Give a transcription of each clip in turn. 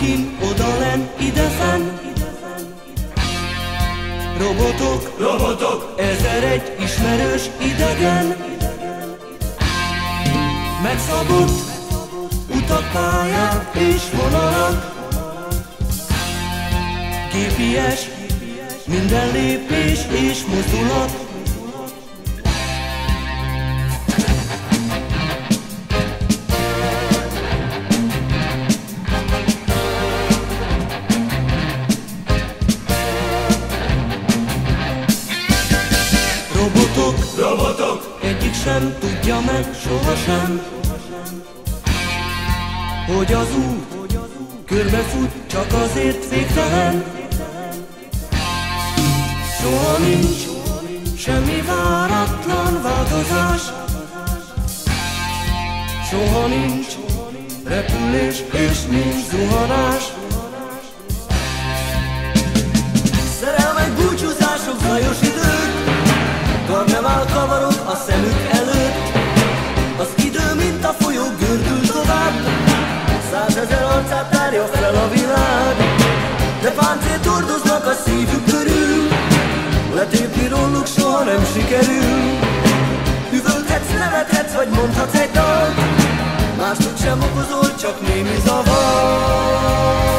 Odkin, odalenn, idefenn. Robotok, robotok, 1001 ismerős idegen. Megszabott utak, pályák és vonalak. GPS, minden lépés és mozdulat. Robotok, robotok, egyik sem tudja meg sohasem, hogy az út körbefut, csak azért végtelen. Soha nincs semmi váratlan változás, soha nincs repülés és nincs zuhanás. Szerelmek, búcsúzások, zajos idők, karnevál kavarok a szemük előtt. Az idő, mint a folyó, gördül tovább, 100 000 arcát tárja fel a világ. De páncélt hordoznak a szívük körül, letépni róluk soha nem sikerül. Üvölthetsz, nevethetsz, vagy mondhatsz egy dalt, másnak sem okozol, csak némi zavar.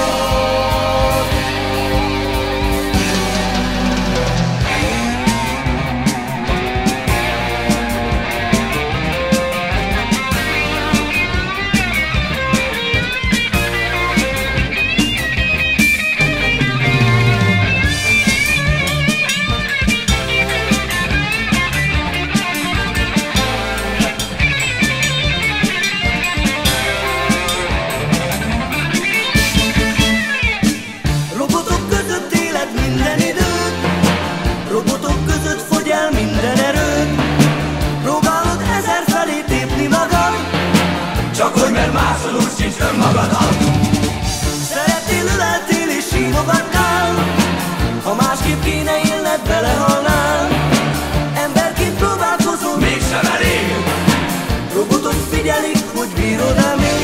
Csak hogy mert mászolunk sincs önmagadon. Szerettél, öleltél és sírogattál, ha másképp kéne élned, belehalnál. Emberként próbálkozol, mégsem elég. Robotok figyelik, hogy bírod-e még.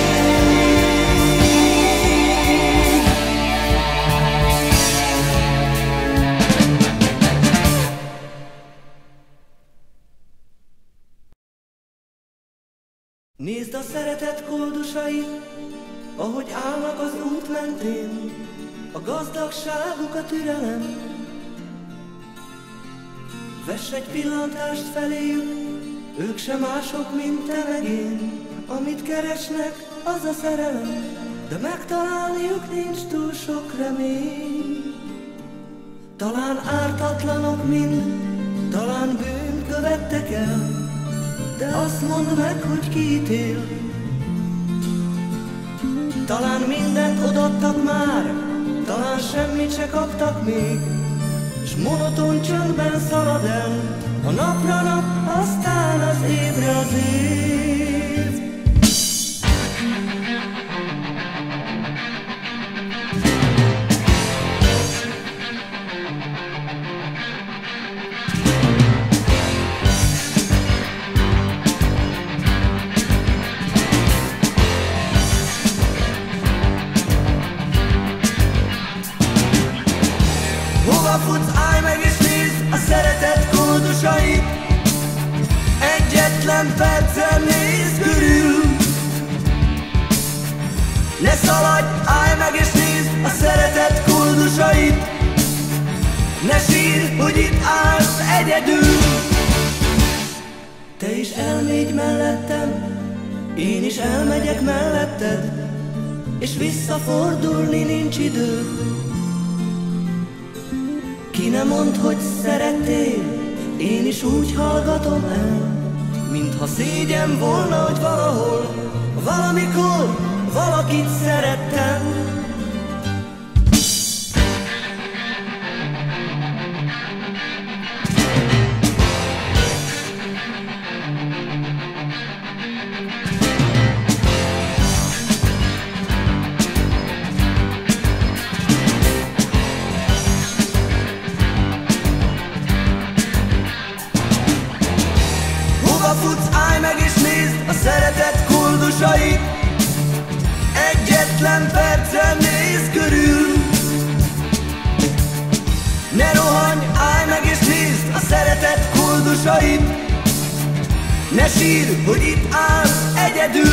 Nézd a szeretet koldusait, ahogy állnak az út mentén, a gazdagságuk, a türelem. Vess egy pillantást feléjük, ők sem mások, mint te meg én. Amit keresnek, az a szerelem, de megtalálniuk nincs túl sok remény. Talán ártatlanok mind, talán bűnt követtek el, de azt mondd meg, hogy ki ítél. Talán mindent odaadtak már, talán semmit se kaptak még, s monoton csöndben szalad el, a napra nap, aztán az évre az év. Futsz, állj meg és nézd a szeretet koldusait, egyetlen percen nézd körül. Ne szaladj, állj meg és nézd a szeretet koldusait, ne sírj, hogy itt állsz egyedül. Te is elmégy mellettem, én is elmegyek melletted, és visszafordulni nincs idő. Ki ne mondd, hogy szerettél, én is úgy hallgatom el, mintha szégyen volna, hogy valahol, valamikor valakit szerettem. Futsz, állj meg és nézd a szeretet koldusait, egyetlen percen sorsait. Ne sírj, hogy itt állsz egyedül.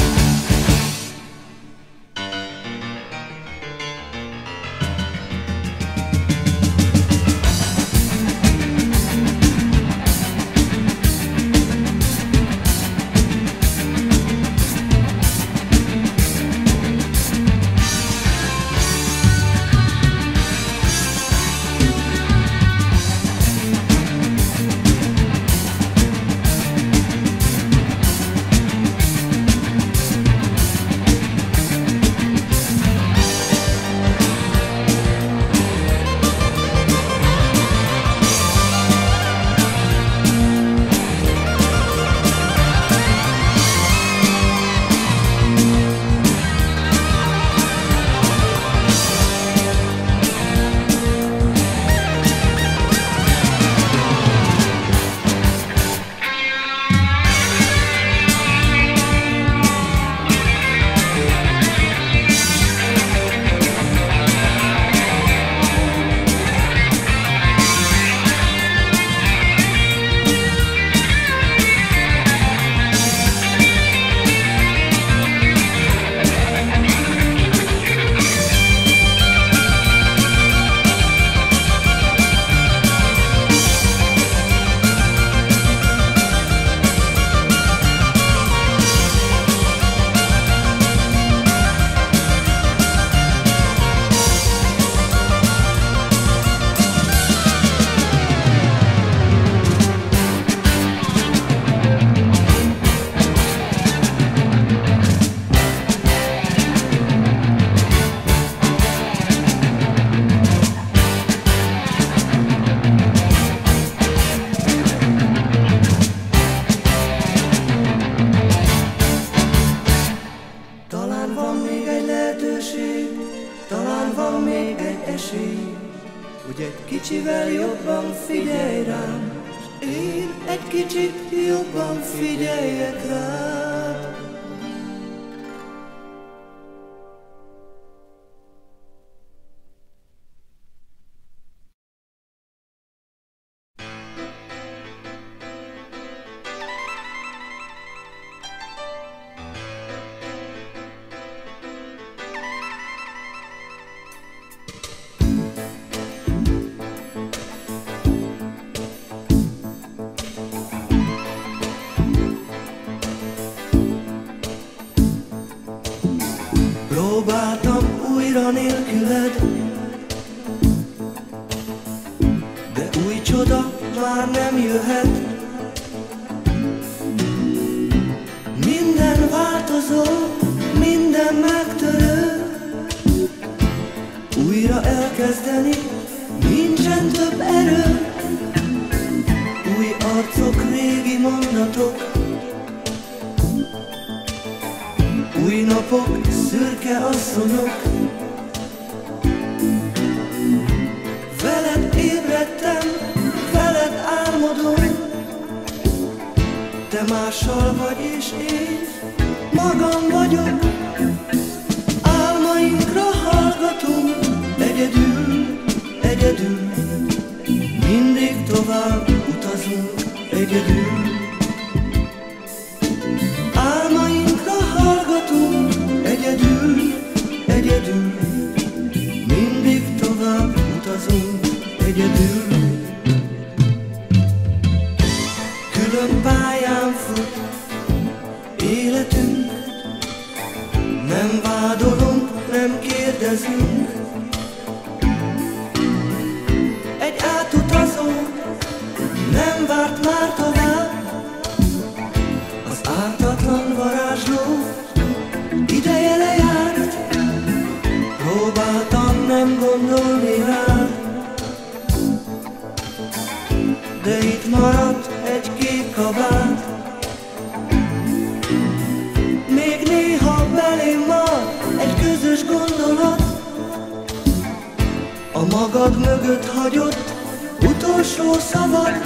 Talán van még egy esély, hogy egy kicsivel jobban figyelj rám, s én egy kicsit jobban figyeljek rád. Próbáltam újra nélküled, de új csoda már nem jöhet. Minden változó, minden megtörő, újra elkezdeni nincsen több erő. Új arcok, régi mondatok, új napok, szürke asszonyok. Veled ébredtem, veled álmodom, te mással vagy és én magam vagyok. Álmainkra hallgatunk, egyedül, egyedül, mindig tovább utazunk, egyedül. Egyedül, egyedül, mindig tovább utazunk, egyedül. Külön pályán fut életünk, nem vádolunk, nem kérdezünk. Egy átutazó nem várt már tovább, az ártatlan varázsló ideje lejárt. Próbáltam nem gondolni rád, de itt maradt egy kék kabát. Még néha belém mar egy közös gondolat, a magad mögött hagyott utolsó szavad.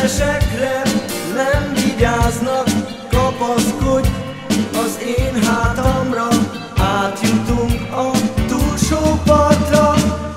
Egyesekre nem vigyáznak, kapaszkodj az én hátamra, átjutunk a túlsó partra.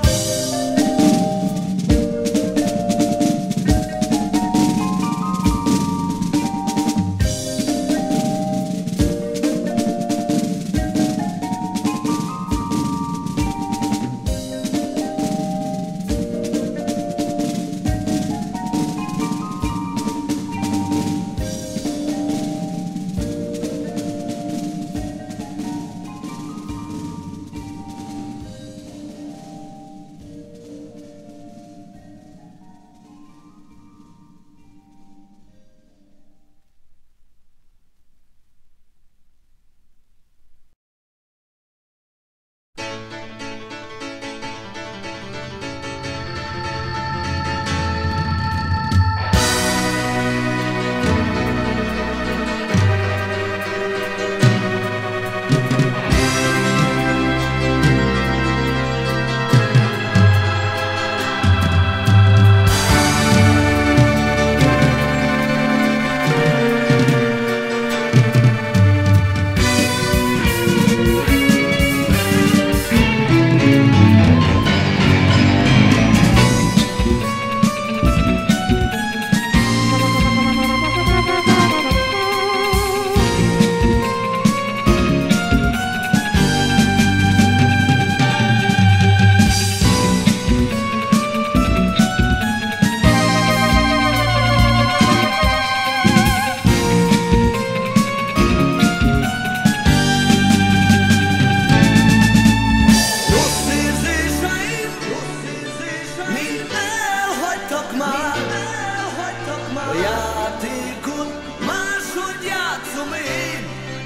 A játékot máshogy játszom én,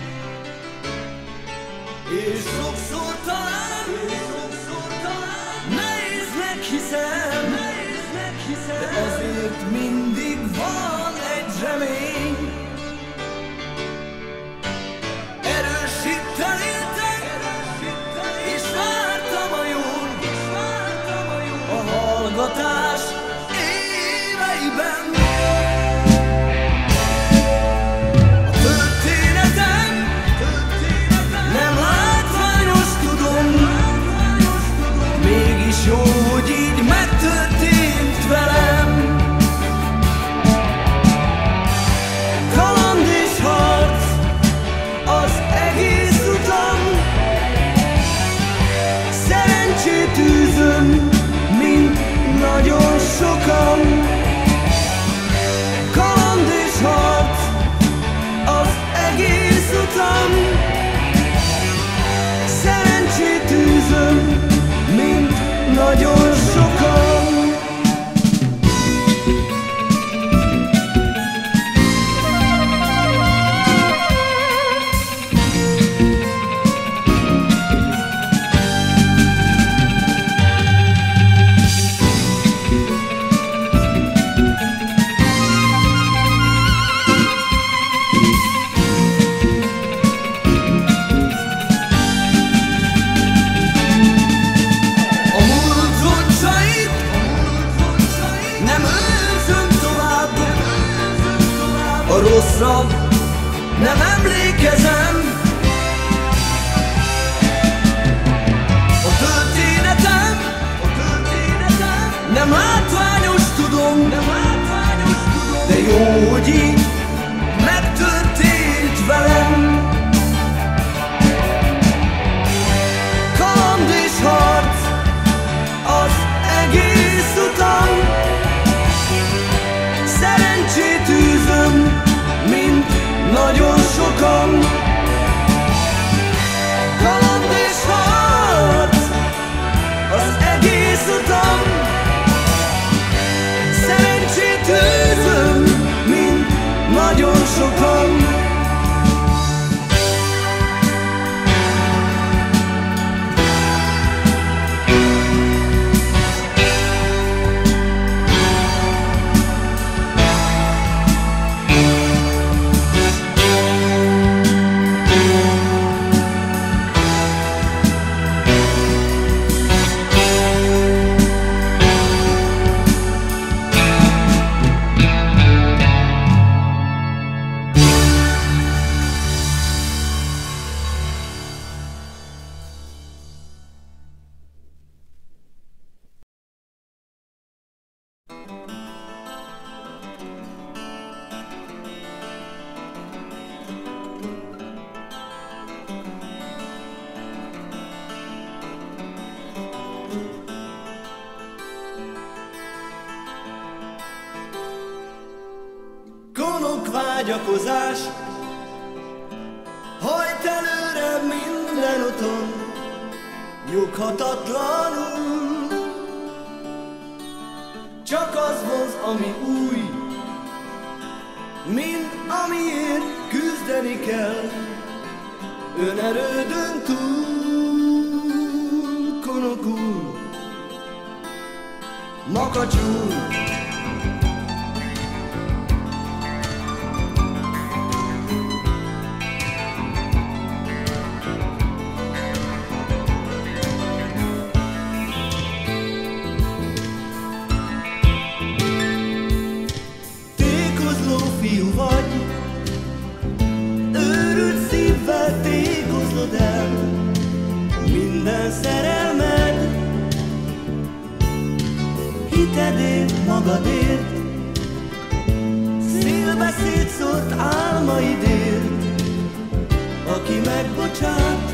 és sokszor talán nehéznek hiszem, de azért mindig van egy remény. Erősíten éltek, és vártam a jót, a hallgatás éveiben. Jó, hogy így megtörtént velem. Kaland és harc az egész utam, szerencsét űzöm, mint nagyon sokan. Kaland és harc az egész utam, szerencsét űzöm, mint nagyon sokan. A rosszra nem emlékezem, a történetem nem látványos tudom, de jó, hogy így megtörtént velem. Kaland és harc az egész utam, szerencsét űzöm, mint nagyon sokan. Kaland és harc az egész utam, szerencsét űzöm, mint nagyon sokan. vágyakozás, hajt előre minden úton, nyughatatlanul. Csak az vonz, ami új, mind amiért küzdeni kell, önerődön túl, konokul, makacsul. Tékozló fiú vagy, őrült szívvel tékozlod el minden szerelmed, hitedért, magadért, szélbe szétszórt álmaidért. Aki megbocsát,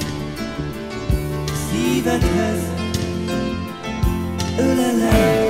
szívedhez ölelem.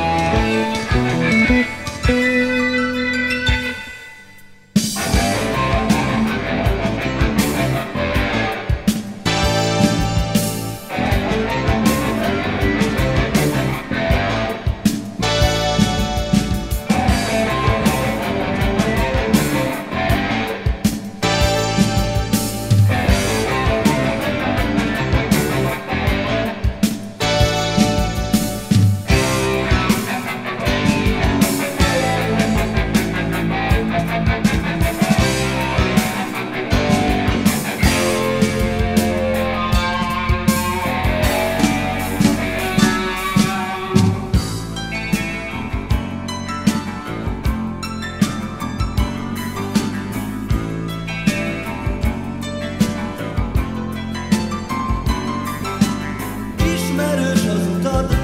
Ismerős az utad,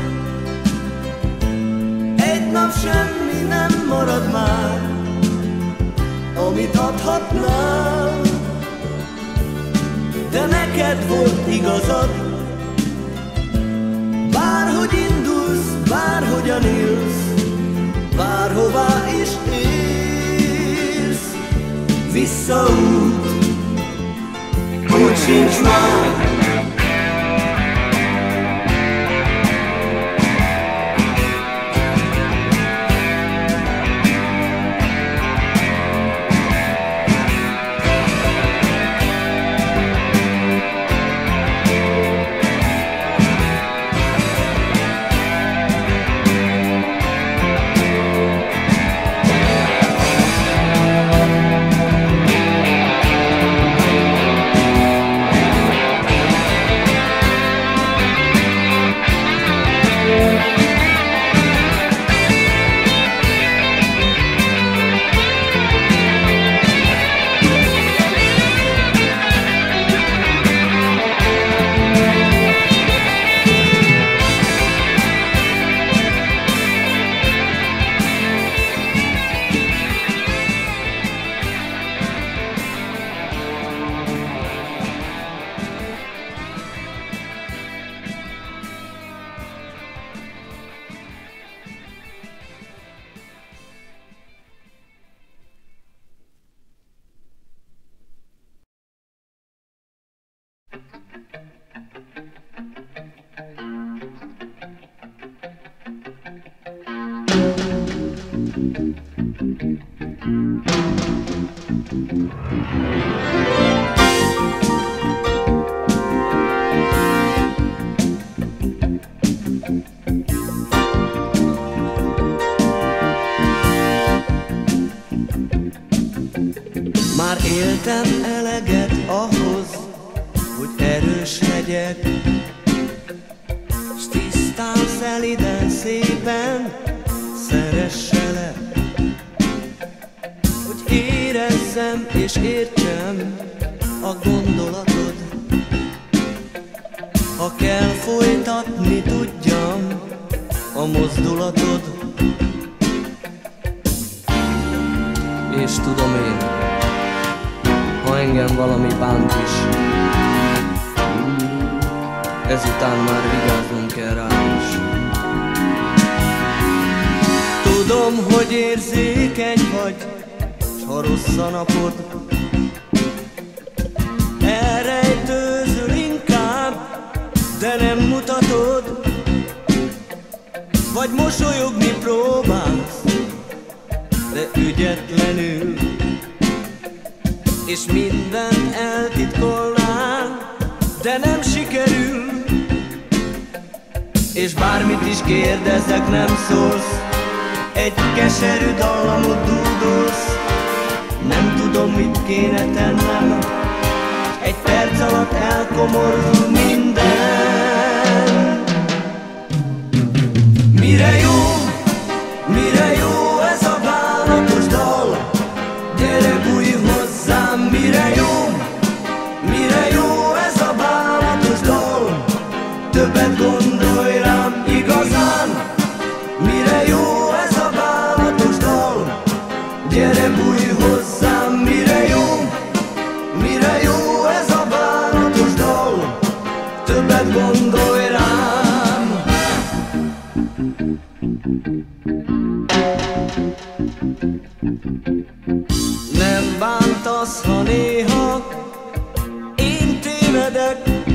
egy nap semmi nem marad már, amit adhatnál. De neked volt igazad, bárhogy indulsz, bárhogyan élsz, bárhová is érsz, visszaút, úgy sincs már. Már éltem eleget ahhoz, hogy erőskedjek, s tisztán, szeliden, szépen szeresselek, hogy érezzem és értsem a gondolatod, ha kell folytatni tudjam a mozdulatod. És tudom én, ha engem valami bánt is, ezután már vigyáznom kell rám is. Tudom, hogy érzékeny vagy, s ha rossz a napod. Elrejtőzöl inkább, de nem mutatod, vagy mosolyogni próbálsz, de ügyetlenül, és mindent eltitkolnál, de nem sikerül. És bármit is kérdezek, nem szólsz, egy keserű dallamot dúdolsz. Nem tudom, mit kéne tennem, egy perc alatt elkomorul minden. Mire jó ez a bánatos dal? Gyere, bújj hozzám, mire jó ez a bánatos dal? Többet gondolj rám igazán. Mire jó ez a bánatos dal? Gyere, bújj hozzám, mire jó ez a bánatos dal? Többet gondolj rám. Nem bántasz, ha néha én tévedek,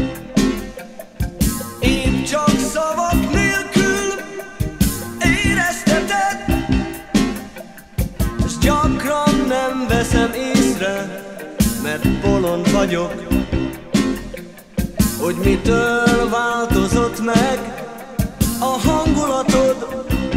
épp csak szavak nélkül érezteted, s gyakran nem veszem észre, mert bolond vagyok, hogy mitől változott meg a hangulatod.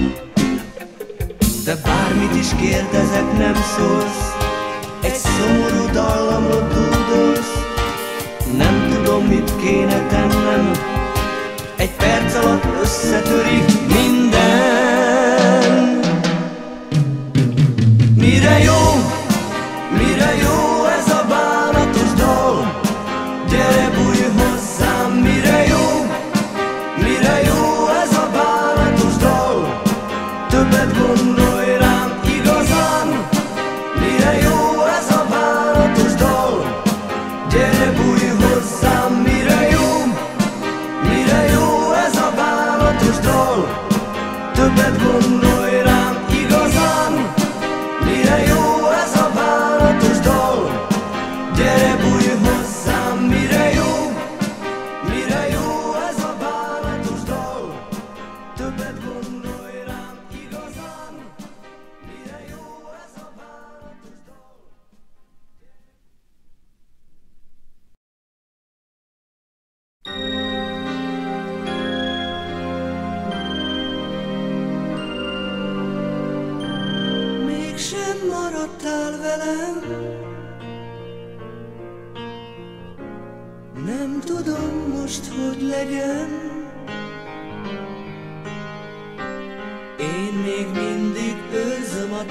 De bármit is kérdezek, nem szólsz, egy szomorú dallamot dúdolsz. Nem tudom, mit kéne tennem, egy perc alatt összetörik minden. Mire jó ez a bánatos dal? Gyere, bújj hozzám, mire jó ez a bánatos dal? Többet gondolj rám igazán. Mire jó ez a bánatos dal? Gyere, bújj hozzám, mire jó ez a bánatos dal? Többet gondolj rám igazán. Mire jó ez a bánatos dal? Gyere, bújj hozzám, mire jó ez a bánatos dal? Többet gondolj rám igazán. Mire jó ez a bánatos dal? Mégsem maradtál velem, nem tudom most, hogy legyen. Én még mindig őrzöm a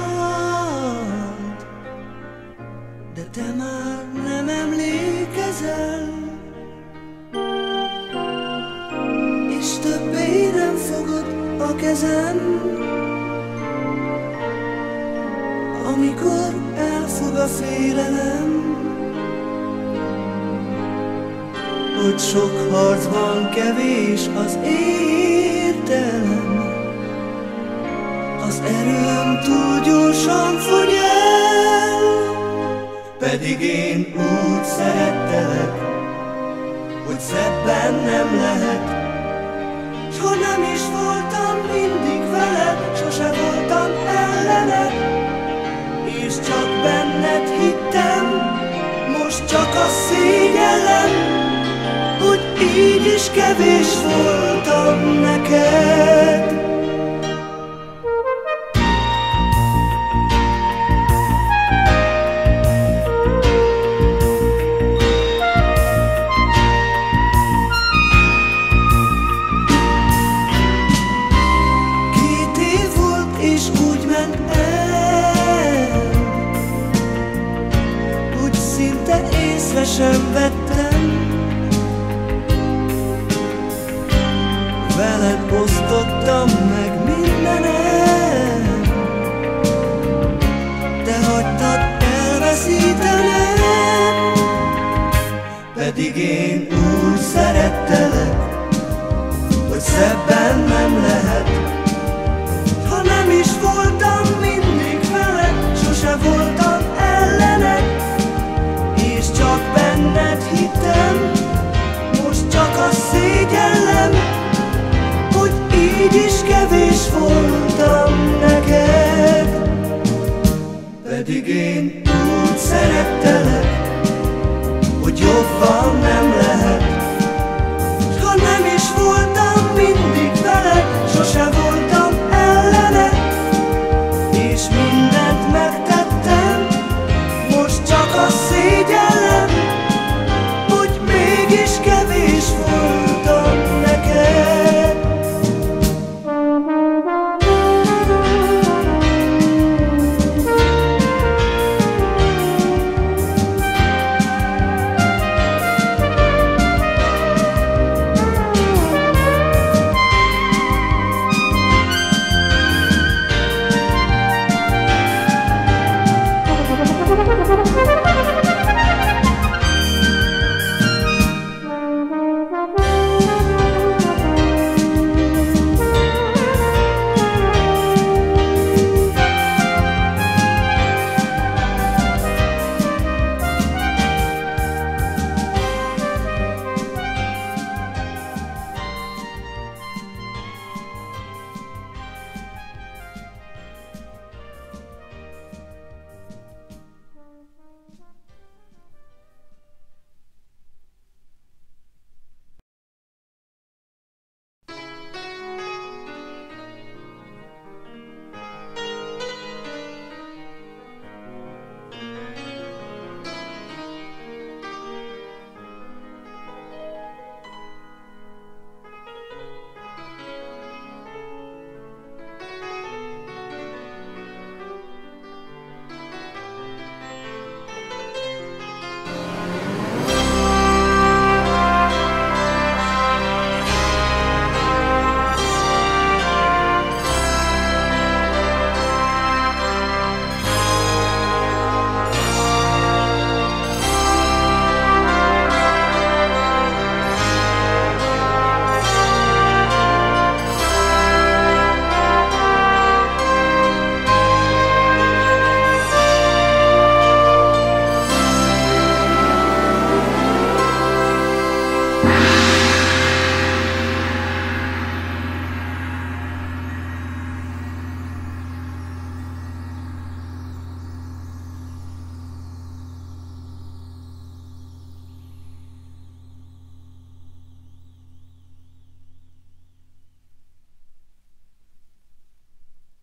dalt, de te már nem emlékezel, és többé nem fogod a kezem. Amikor elfog a félelem, hogy sok harcban kevés az értelem, az erőm túl gyorsan fogy el. Pedig én úgy szerettelek, hogy szebben nem lehet. S ha nem is voltam mindig veled, sose voltam ellened, és csak benned hittem, most csak azt szégyellem, hogy így is kevés voltam neked. Sem vettem, veled osztottam meg mindenem, te hagytad elveszítenem. Pedig én úgy szerettelek, hogy szebben nem lehet.